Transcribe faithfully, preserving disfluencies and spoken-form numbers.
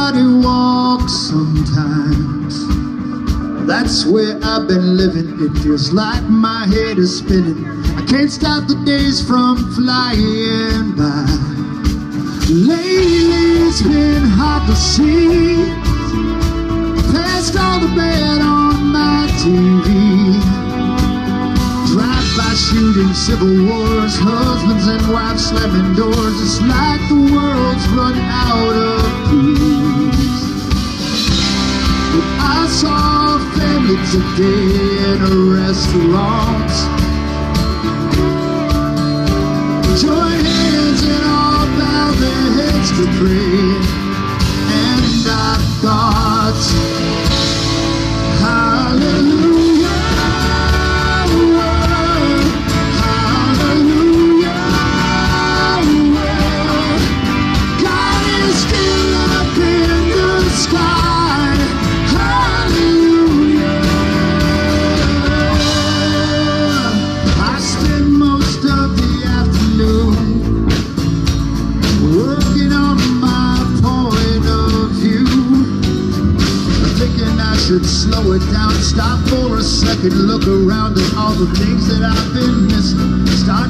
nobody walks sometimes. That's where I've been living. It feels like my head is spinning. I can't stop the days from flying by. Lately it's been hard to see past all the bad on my T V. Drive-by shooting, civil wars, husbands and wives slamming doors. It's like the world's run out of peace. But I saw a family today in a restaurant. Join hands and all bow their heads to pray. And I thought, hallelujah, hallelujah, God is still up in the sky. Hallelujah. I spend most of the afternoon working on my point of view, thinking I should slow it down, stop for a second, look around at all the things that I've been missing. Stop